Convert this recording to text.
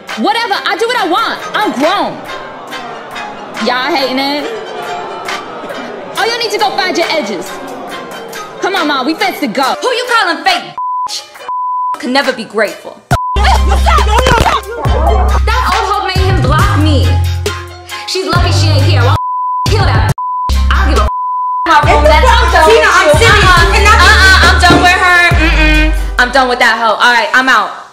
Whatever, I do what I want. I'm grown. Y'all hating it? Oh, you need to go find your edges. Come on, Ma, we fixed to go. Who you calling fake, bitch? Can never be grateful. That old hoe made him block me. She's lucky she ain't here. Well, kill that. I don't give a I'm done with you. I'm done with her. I'm done with that hoe. Alright, I'm out.